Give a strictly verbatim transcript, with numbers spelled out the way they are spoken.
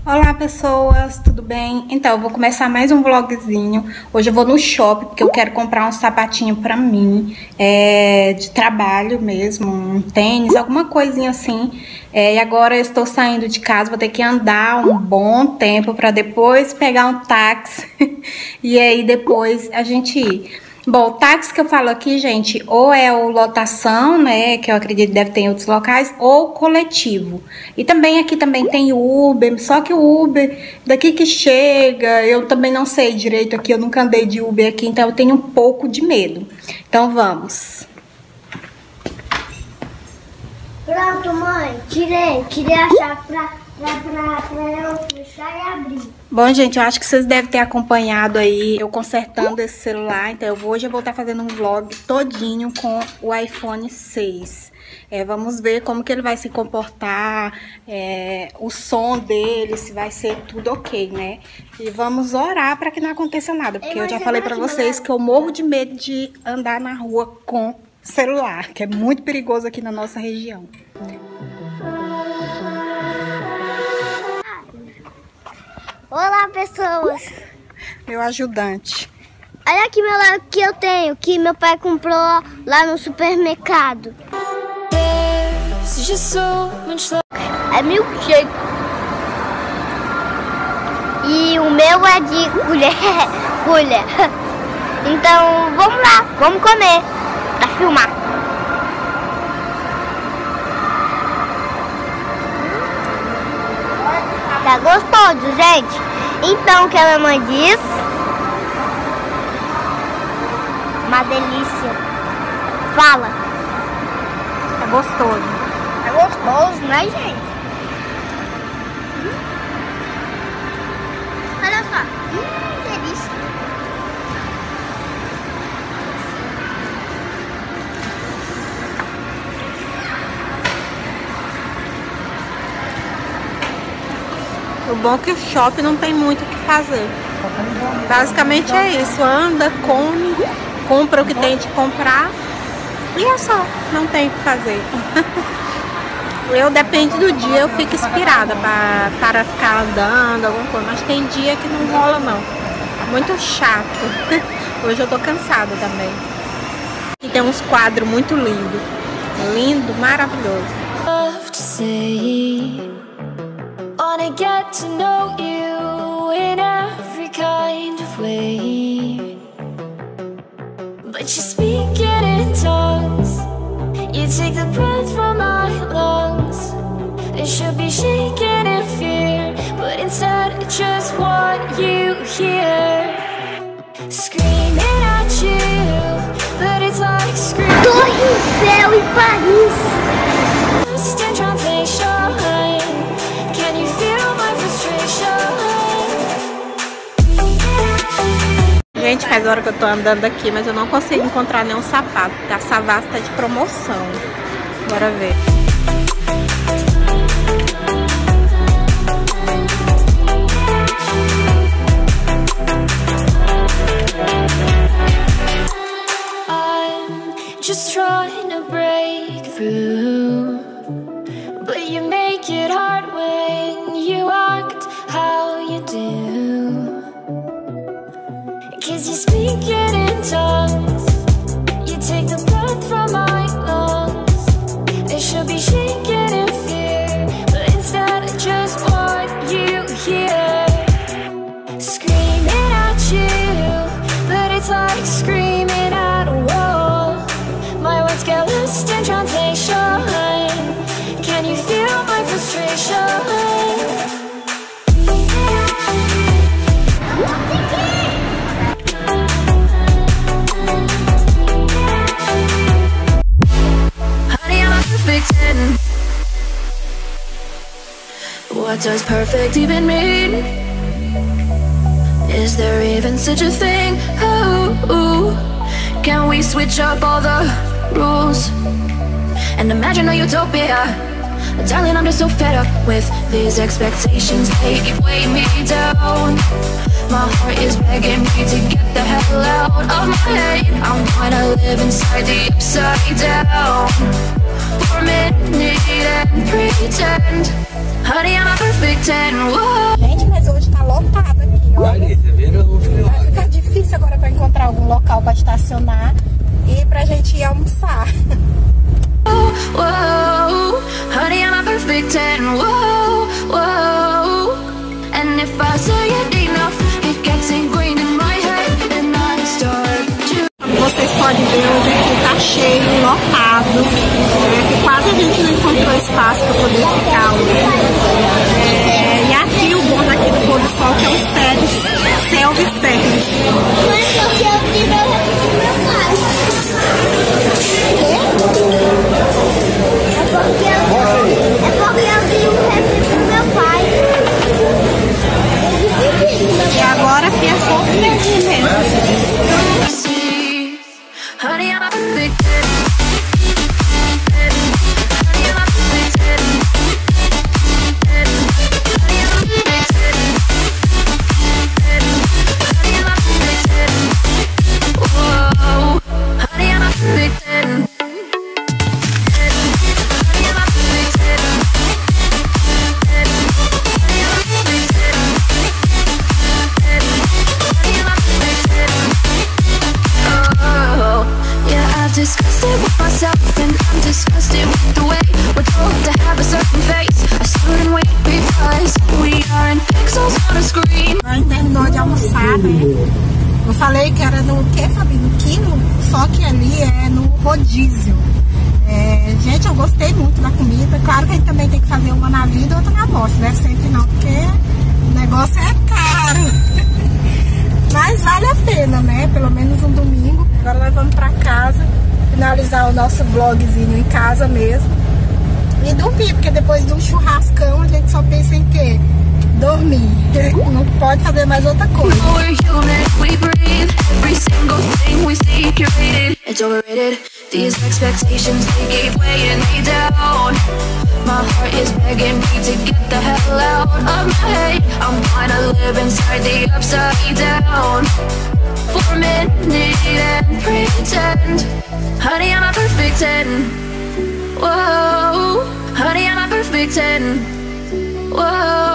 Olá pessoas, tudo bem? Então, eu vou começar mais um vlogzinho. Hoje eu vou no shopping porque eu quero comprar um sapatinho pra mim, é, de trabalho mesmo, um tênis, alguma coisinha assim. É, e agora eu estou saindo de casa, vou ter que andar um bom tempo pra depois pegar um táxi e aí depois a gente ir. Bom, o táxi que eu falo aqui, gente, ou é o lotação, né, que eu acredito que deve ter em outros locais, ou coletivo. E também aqui também tem Uber, só que o Uber daqui que chega, eu também não sei direito aqui, eu nunca andei de Uber aqui, então eu tenho um pouco de medo. Então vamos. Pronto, mãe, tirei, tirei a chave pra... Pra, pra, pra eu fechar e abrir. Bom, gente, eu acho que vocês devem ter acompanhado aí eu consertando esse celular. Então, eu vou, hoje eu vou estar fazendo um vlog todinho com o iPhone seis. É, vamos ver como que ele vai se comportar, é, o som dele, se vai ser tudo ok, né? E vamos orar para que não aconteça nada. Porque eu já falei para vocês que eu morro de medo de andar na rua com celular, que é muito perigoso aqui na nossa região. Olá, pessoas. Meu ajudante. Olha aqui meu lado que eu tenho, que meu pai comprou lá no supermercado. É milkshake. E o meu é de colher. colher. Então, vamos lá, vamos comer pra filmar. Tá gostoso, gente? Então, o que a mamãe diz? Uma delícia. Fala. Tá gostoso. Tá gostoso, né, gente? Hum. Olha só. Hum, delícia. O bom é que o shopping não tem muito o que fazer. Basicamente é isso. Anda, come, compra o que tem de comprar. E é só. Não tem o que fazer. Eu, depende do dia, eu fico inspirada para, para ficar andando, alguma coisa. Mas tem dia que não rola, não. Muito chato. Hoje eu tô cansada também. E tem uns quadros muito lindos. Lindo, maravilhoso. Wanna get to know you in every kind of way, but you speak it in tongues. You take the breath from my lungs. It should be shaking in fear, but instead I just want you here. Screaming at you, but it's like screaming. Torre Eiffel em Paris. Lost in translation. Gente, faz hora que eu tô andando aqui, mas eu não consigo encontrar nenhum sapato, porque a Savassi tá de promoção. Bora ver. I'm just trying to break through, but you make it hard when you act how you do. Cause you speak it in tongues. You take the breath from my lungs. It should be shaking in fear, but instead I just want you here. Screaming at you, but it's like screaming at a wall. My words get lost in translation. Can you feel my frustration? What does perfect even mean? Is there even such a thing? Oh, can we switch up all the rules and imagine a utopia? Darling, I'm just so fed up with these expectations. They weigh me down. My heart is begging me to get the hell out of my head. I wanna live inside the upside down for a minute and pretend, honey, I'm a perfect ten. Whoa. A gente terminou de almoçar, né? Eu falei que era no que, Fabi? No quilo? Só que ali é no rodízio. É, gente, eu gostei muito da comida. Claro que a gente também tem que fazer uma na vida e outra na morte, né? Sempre não, porque o negócio é caro. Mas vale a pena, né? Pelo menos um domingo. Agora nós vamos pra casa, finalizar o nosso vlogzinho em casa mesmo. E dormir, porque depois de um churrascão a gente só pensa em quê? Dormir. Não pode fazer mais outra coisa. These expectations, they keep weighing me down. My heart is begging me to get the hell out of my head. I'm kinda live inside the upside down for a minute and pretend, honey, I'm a perfect ten. Whoa, honey, I'm a perfect ten. Whoa.